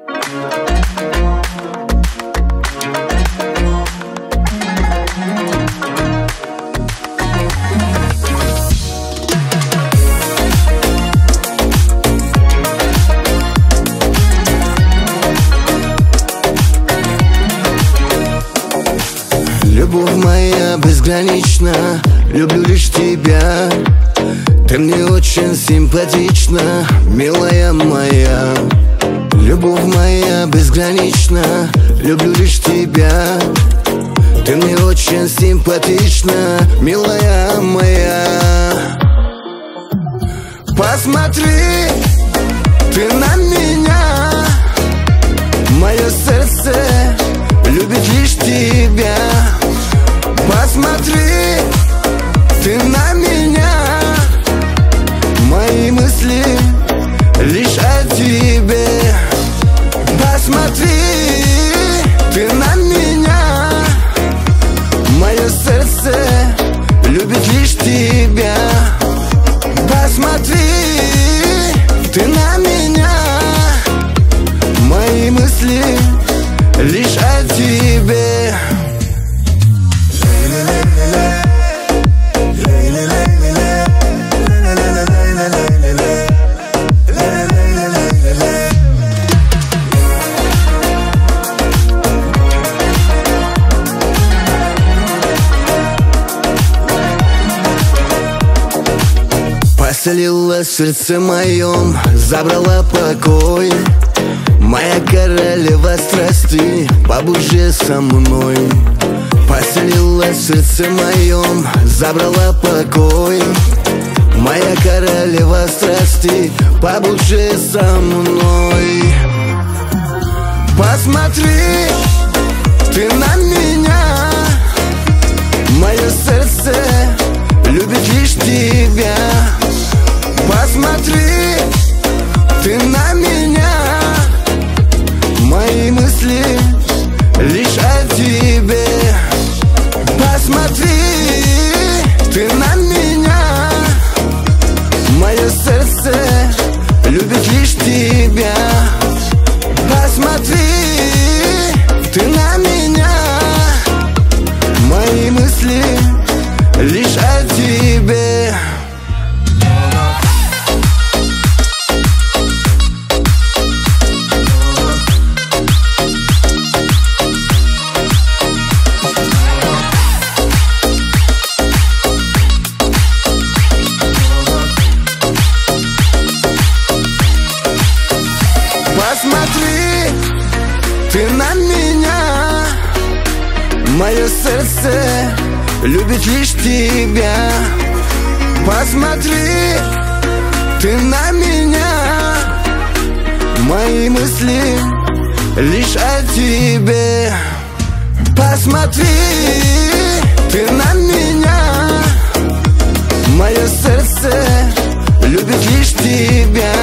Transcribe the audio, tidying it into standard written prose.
Любовь моя безгранична, люблю лишь тебя. Ты мне очень симпатична, милая моя. Любовь моя безгранична, люблю лишь тебя. Ты мне очень симпатична, милая моя. Посмотри ты на меня, мое сердце любит лишь тебя. Посмотри ты на меня, мои мысли лишь о тебе. Посмотри ты на меня, мое сердце любит лишь тебя. Посмотри ты на меня, мои мысли лишь о тебе. Поселилась в сердце моем, забрала покой. Моя королева страсти, побудь со мной. Поселилась в сердце моем, забрала покой. Моя королева страсти, побудь со мной. Посмотри ты на меня, мое сердце любит лишь тебя. Посмотри ты на меня, мои мысли лишь о тебе. Посмотри ты на меня, мое сердце любит лишь тебя. Посмотри ты на меня, мои мысли лишь о тебе. Посмотри ты на меня, мое сердце любит лишь тебя. Посмотри ты на меня, мои мысли лишь о тебе. Посмотри ты на меня, мое сердце любит лишь тебя.